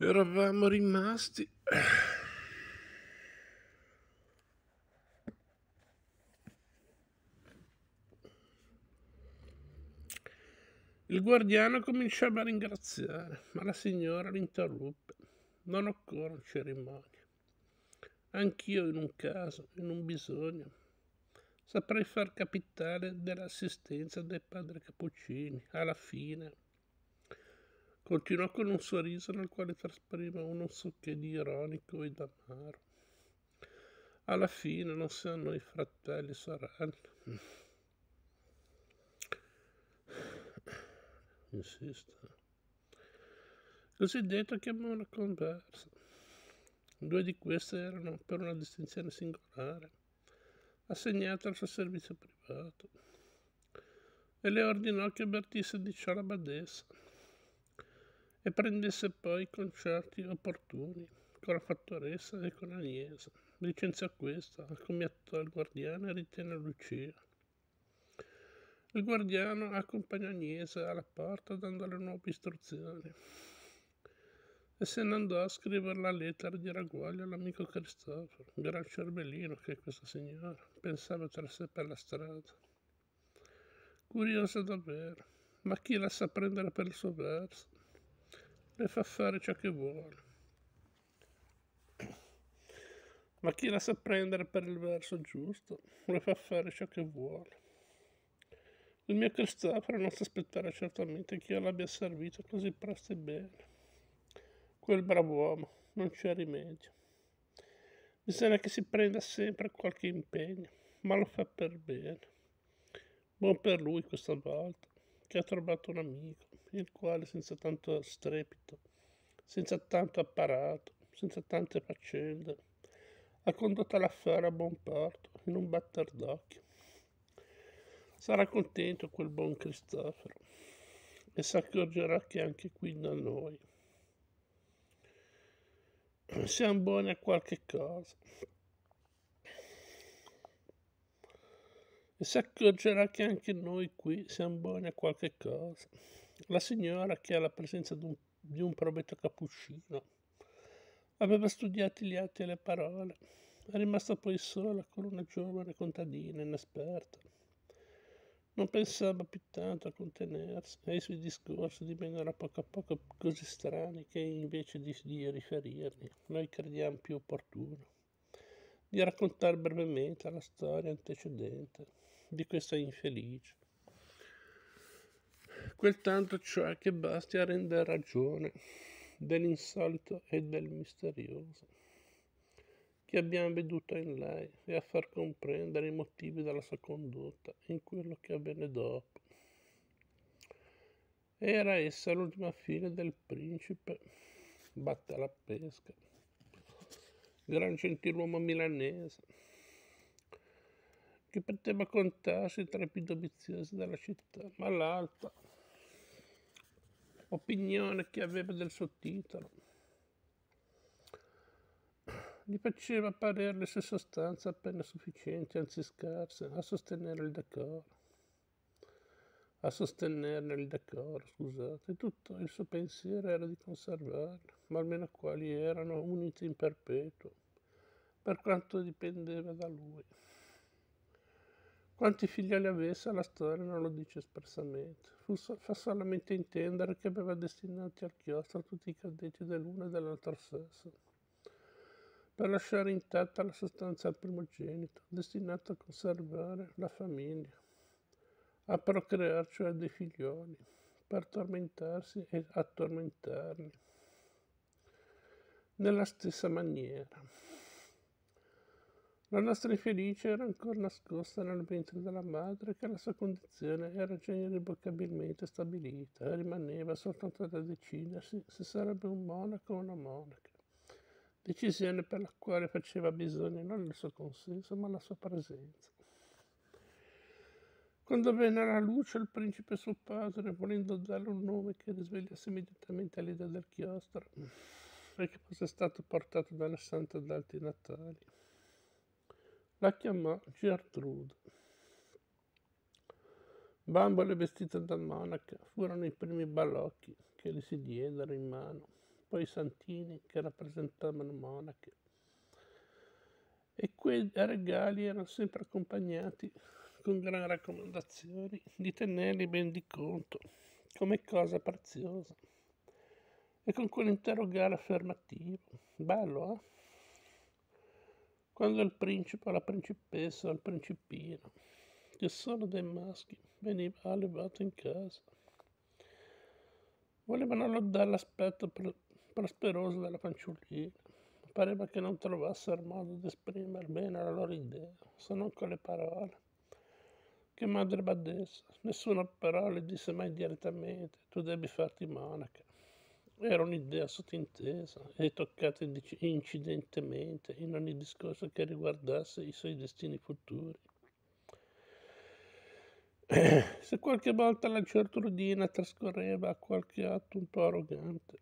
Eravamo rimasti il guardiano cominciava a ringraziare, ma la signora l'interruppe. Non occorrono cerimonie. Anch'io in un caso, in un bisogno, saprei far capitale dell'assistenza dei padri cappuccini. Alla fine continuò con un sorriso nel quale traspariva un non so che di ironico ed amaro. Alla fine non siamo noi fratelli e sorelle. Insisto. Cosiddetto chiamò una conversa. Due di queste erano, per una distinzione singolare, assegnate al suo servizio privato, e le ordinò che avvertisse di ciò la badessa e prendesse poi i concerti opportuni con la fattoressa e con Agnese. Licenziò questa, accomiatò il guardiano e ritenne Lucia. Il guardiano accompagnò Agnese alla porta dandole nuove istruzioni e se ne andò a scrivere la lettera di ragguaglio all'amico Cristoforo. Gran cervellino che è questa signora, pensava tra sé per la strada. Curiosa davvero, ma chi la sa prendere per il suo verso? Le fa fare ciò che vuole. Ma chi la sa prendere per il verso giusto, le fa fare ciò che vuole. Il mio Cristoforo non si aspetterà certamente che io l'abbia servito così presto e bene. Quel brav'uomo, non c'è rimedio. Bisogna che si prenda sempre qualche impegno, ma lo fa per bene. Buon per lui questa volta, che ha trovato un amico, il quale senza tanto strepito, senza tanto apparato, senza tante faccende, ha condotto l'affare a buon porto in un batter d'occhio. Sarà contento quel buon Cristoforo e si accorgerà che anche qui da noi siamo buoni a qualche cosa. E si accorgerà che anche noi qui siamo buoni a qualche cosa. La signora, che ha la presenza di un provetto cappuccino, aveva studiato gli atti e le parole. È rimasta poi sola con una giovane contadina inesperta. Non pensava più tanto a contenersi e i suoi discorsi divennero a poco così strani che invece di riferirli, noi crediamo più opportuno di raccontare brevemente la storia antecedente di questa infelice. Quel tanto cioè che basti a rendere ragione dell'insolito e del misterioso che abbiamo veduto in lei e a far comprendere i motivi della sua condotta in quello che avvenne dopo. Era essa l'ultima figlia del principe batte alla pesca, gran gentiluomo milanese, che poteva contarsi tra i più doviziosi della città, ma l'alta opinione che aveva del suo titolo gli faceva parere le sue sostanze appena sufficienti, anzi scarse, a sostenerne il decoro. Scusate, tutto il suo pensiero era di conservarle, ma almeno quali erano unite in perpetuo, per quanto dipendeva da lui. Quanti figlioli avesse la storia non lo dice espressamente, fa solamente intendere che aveva destinati al chiostro tutti i cadetti dell'uno e dell'altro sesso, per lasciare intatta la sostanza al primogenito, destinato a conservare la famiglia, a procreare cioè dei figlioli, per tormentarsi e a tormentarli nella stessa maniera. La nostra infelice era ancora nascosta nel ventre della madre, che la sua condizione era già irrevocabilmente stabilita e rimaneva soltanto da decidersi se sarebbe un monaco o una monaca, decisione per la quale faceva bisogno non del suo consenso ma la sua presenza. Quando venne alla luce il principe suo padre, volendo darle un nome che risvegliasse immediatamente l'idea del chiostro e che fosse stato portato dalle sante ad alti natali, la chiamò Gertrude. Bambole vestite da monaca furono i primi balocchi che gli si diedero in mano poi i santini che rappresentavano monache. E quei regali erano sempre accompagnati con gran raccomandazioni di tenerli ben di conto, come cosa preziosa, e con quell'interrogare affermativo. Bello, eh? Quando il principe o la principessa o il principino, che sono dei maschi, veniva allevato in casa. Volevano lodare l'aspetto prosperoso della fanciullina. Pareva che non trovassero modo di esprimere bene la loro idea, se non con le parole. Che madre badessa, nessuna parola le disse mai direttamente, tu devi farti monaca. Era un'idea sottintesa e toccata incidentemente in ogni discorso che riguardasse i suoi destini futuri. Se qualche volta la Gertrudina trascorreva a qualche atto un po' arrogante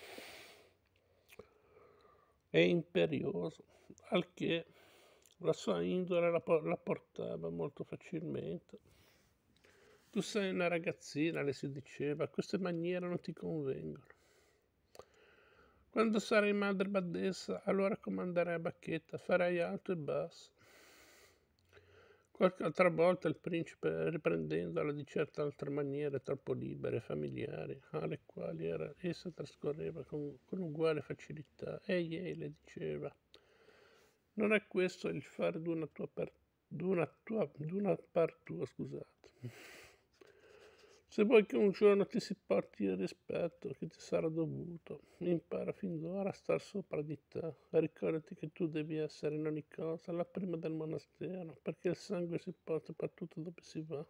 e imperioso, al che la sua indole la portava molto facilmente. Tu sei una ragazzina, le si diceva, queste maniere non ti convengono. Quando sarai madre badessa, allora comanderai a bacchetta, farai alto e basso. Qualche altra volta il principe, riprendendola di certe altre maniere troppo libere e familiari, alle quali essa trascorreva con uguale facilità, ehi, le diceva, non è questo il fare d'una par tua, scusate. Se vuoi che un giorno ti si porti il rispetto che ti sarà dovuto, impara fin d'ora a star sopra di te. Ricordati che tu devi essere in ogni cosa la prima del monastero, perché il sangue si porta per tutto dove si va.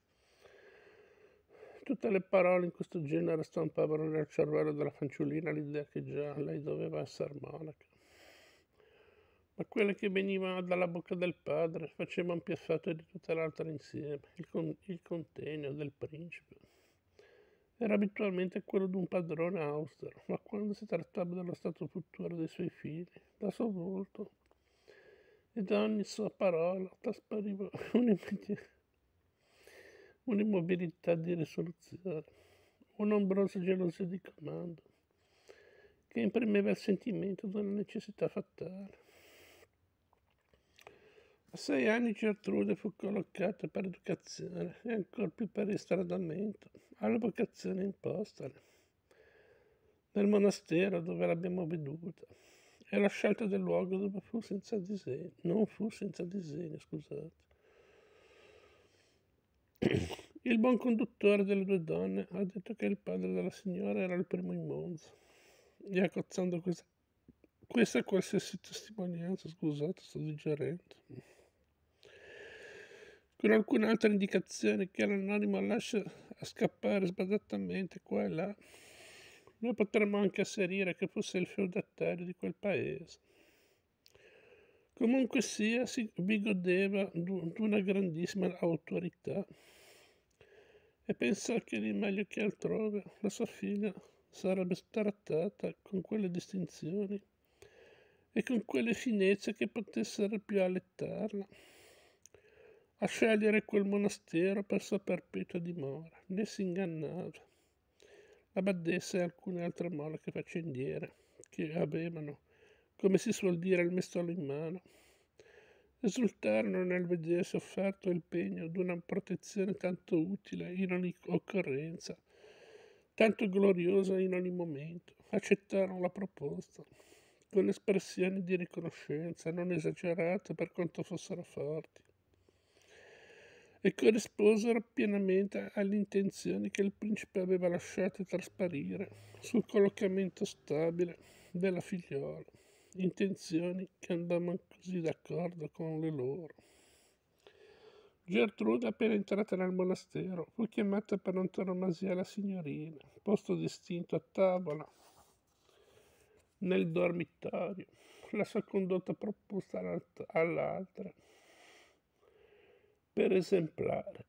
Tutte le parole in questo genere stampavano nel cervello della fanciullina l'idea che già lei doveva essere monaca. Ma quelle che venivano dalla bocca del padre facevano più effetto di tutte le altre insieme. Il contegno del principe era abitualmente quello di un padrone austero, ma quando si trattava dello stato futuro dei suoi figli, dal suo volto e da ogni sua parola traspariva un'immobilità di risoluzione, un'ombrosa gelosia di comando, che imprimeva il sentimento di una necessità fatale. A 6 anni Gertrude fu collocata per educazione e ancor più per istradamento alla vocazione impostale nel monastero dove l'abbiamo veduta e la scelta del luogo dove non fu senza disegno, scusate. Il buon conduttore delle due donne ha detto che il padre della signora era il primo in Monza e accozzando questa qualsiasi testimonianza, scusate, sto digerendo, con alcune altre indicazioni che l'anonimo lascia a scappare sbadattamente qua e là, noi potremmo anche asserire che fosse il feudatario di quel paese. Comunque sia, vi godeva d'una grandissima autorità e pensò che lì meglio che altrove la sua figlia sarebbe trattata con quelle distinzioni e con quelle finezze che potessero più allettarla a scegliere quel monastero per sua perpetua dimora, né si ingannava. La badessa e alcune altre monache faccendiere, che avevano, come si suol dire, il mestolo in mano, esultarono nel vedersi offerto il pegno d'una protezione tanto utile in ogni occorrenza, tanto gloriosa in ogni momento. Accettarono la proposta, con espressioni di riconoscenza non esagerate per quanto fossero forti, e corrisposero pienamente alle intenzioni che il principe aveva lasciate trasparire sul collocamento stabile della figliola, intenzioni che andavano così d'accordo con le loro. Gertrude, appena entrata nel monastero, fu chiamata per antonomasia la signorina, posto distinto a tavola nel dormitorio, la sua condotta proposta all'altra per esemplare.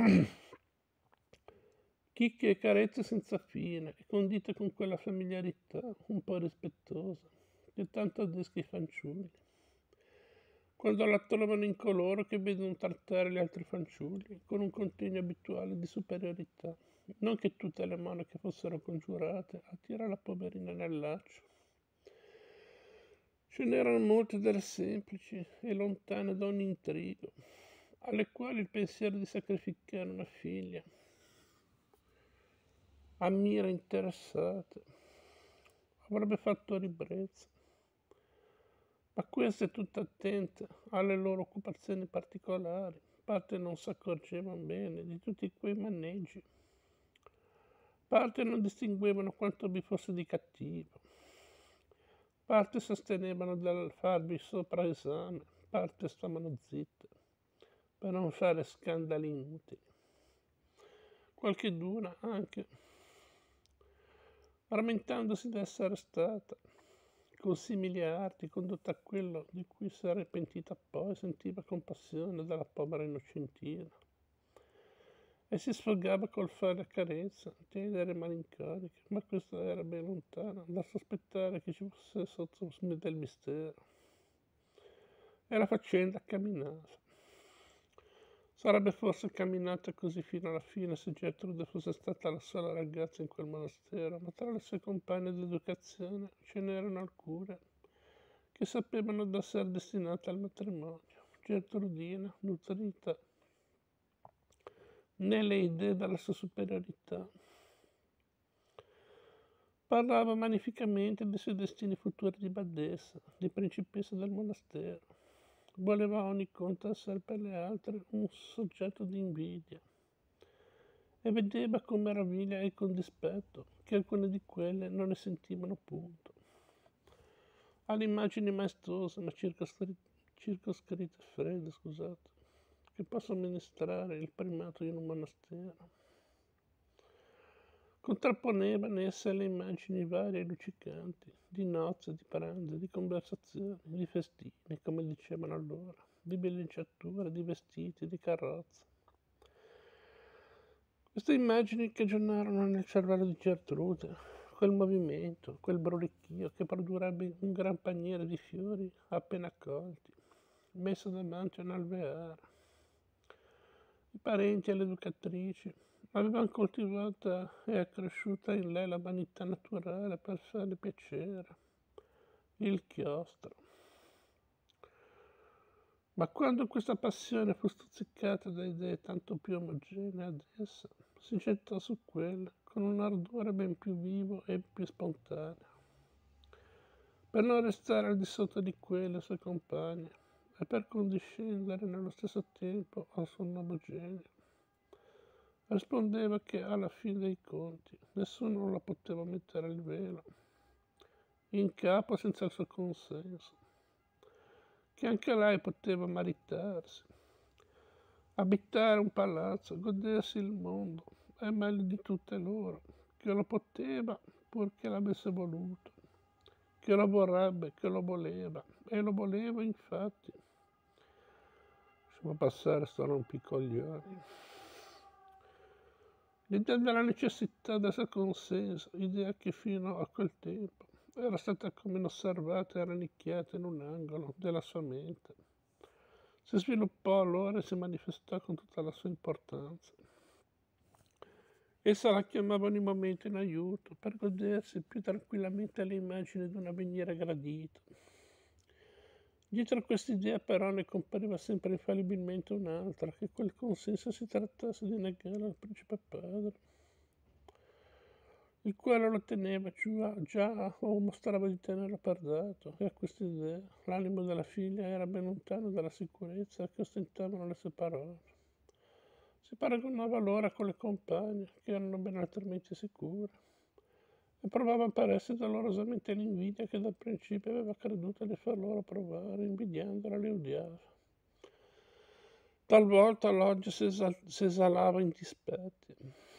Chicche e carezze senza fine e condite con quella familiarità un po' rispettosa che tanto adesca i fanciulli quando la trovano in coloro che vedono trattare gli altri fanciulli con un contegno abituale di superiorità non che tutte le monache fossero congiurate a tirare la poverina nel laccio. Ce n'erano molte delle semplici e lontane da ogni intrigo, alle quali il pensiero di sacrificare una figlia a mire interessate avrebbe fatto ribrezzo. Ma queste tutte attente alle loro occupazioni particolari, parte non s'accorgevano bene di tutti quei maneggi, parte non distinguevano quanto vi fosse di cattivo, parte sostenevano dal farvi sopra esame, parte stavano zitte per non fare scandali inutili. Qualcheduna anche, rammentandosi d'essere stata con simili arti condotta a quello di cui si era pentita poi, sentiva compassione della povera innocentina e si sfogava col fare carezza, tenere malinconiche, ma questo era ben lontano da sospettare che ci fosse sotto del mistero. E la faccenda camminava. Sarebbe forse camminata così fino alla fine se Gertrude fosse stata la sola ragazza in quel monastero, ma tra le sue compagne d'educazione ce n'erano alcune che sapevano d'essere destinate al matrimonio. Gertrudina, nutrita nelle idee della sua superiorità, parlava magnificamente dei suoi destini futuri di badessa, di principessa del monastero. Voleva a ogni conto essere per le altre un soggetto di invidia e vedeva con meraviglia e con dispetto che alcune di quelle non ne sentivano punto. Alle immagini maestose ma circoscritte e fredde, scusate, che possono amministrare il primato in un monastero. Contrapponeva in esse le immagini varie e luccicanti, di nozze, di pranzi, di conversazioni, di festini, come dicevano allora, di villeggiature, di vestiti, di carrozze. Queste immagini cagionarono nel cervello di Gertrude quel movimento, quel brulichio che produrrebbe un gran paniere di fiori appena accolti, messo davanti a un alveare. I parenti e le educatrici avevano coltivata e accresciuta in lei la vanità naturale per farle piacere, il chiostro. Ma quando questa passione fu stuzzicata da idee tanto più omogenee ad essa, si gettò su quelle con un ardore ben più vivo e più spontaneo, per non restare al di sotto di quelle sue compagne e per condiscendere nello stesso tempo al suo nuovo genio. Rispondeva che alla fine dei conti nessuno la poteva mettere il velo in capo senza il suo consenso, che anche lei poteva maritarsi, abitare un palazzo, godersi il mondo, è meglio di tutte loro, che lo poteva purché l'avesse voluto, che lo vorrebbe, che lo voleva, e lo voleva infatti. Lasciamo passare sto rompicoglioni. L'idea della necessità del suo consenso, idea che fino a quel tempo era stata come inosservata e rannicchiata in un angolo della sua mente, si sviluppò allora e si manifestò con tutta la sua importanza. Essa la chiamava ogni momento in aiuto per godersi più tranquillamente le immagini di un avvenire gradito. Dietro a quest'idea però ne compariva sempre infallibilmente un'altra, che quel consenso si trattasse di negare al principe padre, il quale lo teneva già o mostrava di tenerlo per dato, e a quest'idea l'animo della figlia era ben lontano dalla sicurezza che ostentavano le sue parole. Si paragonava allora con le compagne, che erano ben altrimenti sicure, e provava per esse dolorosamente l'invidia che dal principio aveva creduto di far loro provare, invidiandola le odiava. Talvolta l'odio si esalava in dispetti,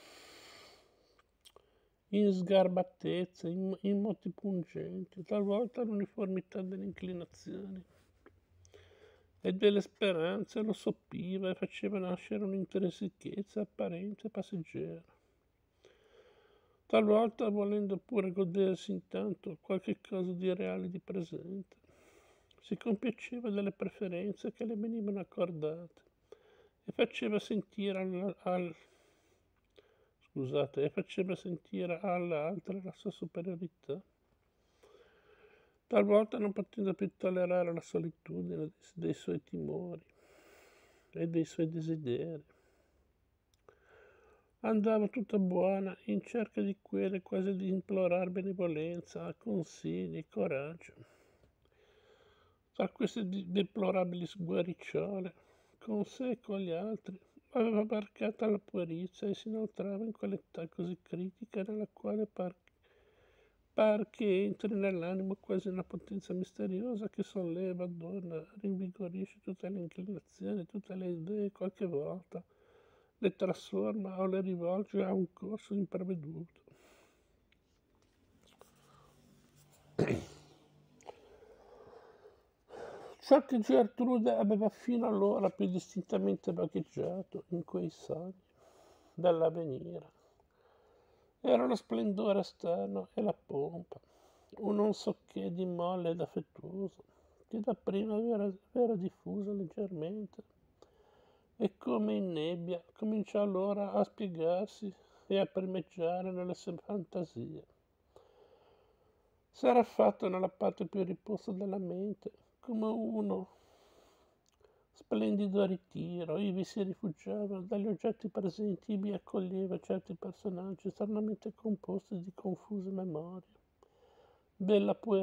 in sgarbatezze, in moti pungenti, talvolta l'uniformità delle inclinazioni e delle speranze lo soppiva e faceva nascere un'intrinsichezza apparente e passeggera. Talvolta volendo pure godersi intanto qualche cosa di reale di presente, si compiaceva delle preferenze che le venivano accordate e faceva sentire scusate, e faceva sentire all'altra la sua superiorità, talvolta non potendo più tollerare la solitudine dei suoi timori e dei suoi desideri. Andava tutta buona in cerca di quelle, quasi di implorar benevolenza, consigli, coraggio. Tra queste deplorabili sguaricciole, con sé e con gli altri, aveva varcata la puerizia e si inoltrava in quell'età così critica nella quale par che entri nell'animo quasi una potenza misteriosa che solleva, adorna, rinvigorisce tutte le inclinazioni, tutte le idee, qualche volta le trasforma o le rivolge a un corso impreveduto. Ciò che Gertrude aveva fino allora più distintamente vagheggiato in quei sogni dell'avvenire era lo splendore esterno e la pompa, un non so che di molle ed affettuoso, che dapprima era diffuso leggermente e come in nebbia cominciò allora a spiegarsi e a primeggiare nelle sue fantasie. S'era fatto nella parte più riposta della mente, come uno splendido ritiro, ivi si rifugiava dagli oggetti presenti, ivi accoglieva certi personaggi stranamente composti di confuse memorie. Bella